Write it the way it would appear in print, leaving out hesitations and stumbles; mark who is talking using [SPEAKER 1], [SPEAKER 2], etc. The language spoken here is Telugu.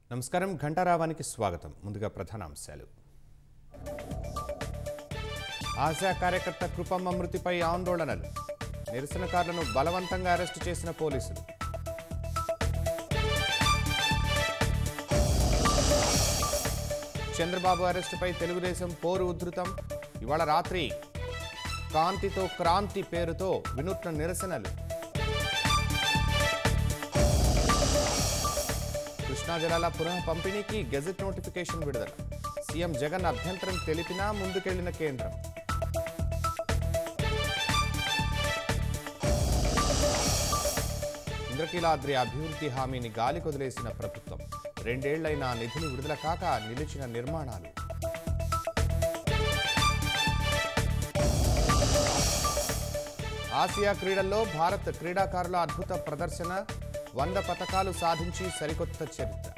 [SPEAKER 1] నమస్కారం ఘంటారావానికి స్వాగతం. ముందుగా ప్రధానాంశాలు. ఆశా కార్యకర్త కృపమ్మ మృతిపై ఆందోళనలు. నిరసనకారులను బలవంతంగా అరెస్టు చేసిన పోలీసులు. చంద్రబాబు అరెస్టుపై తెలుగుదేశం పోరు ఉధృతం. ఇవాళ రాత్రి కాంతితో క్రాంతి పేరుతో వినూత్న నిరసనలు. కృష్ణా జలాల పునః పంపిణీకి గెజెట్ నోటిఫికేషన్ విడుదల. సీఎం జగన్ అభ్యంతరం తెలిపినా ముందుకెళ్లిన కేంద్రం. ఇంద్రకీలాద్రి అభివృద్ధి హామీని గాలి కొదిలేసిన ప్రభుత్వం. 2 ఏళ్లైనా నిధులు విడుదల కాక నిలిచిన నిర్మాణాలు. ఆసియా క్రీడల్లో భారత్ క్రీడాకారుల అద్భుత ప్రదర్శన. 100 పతకాలు సాధించి సరికొత్త చరిత్ర.